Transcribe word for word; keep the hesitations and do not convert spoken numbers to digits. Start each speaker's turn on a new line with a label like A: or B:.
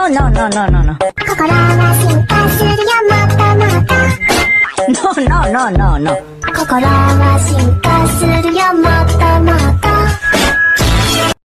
A: No, no, no, no, no, no.
B: 心は進化するよもっともっと
A: No, no, no, no, no.
B: 心は進化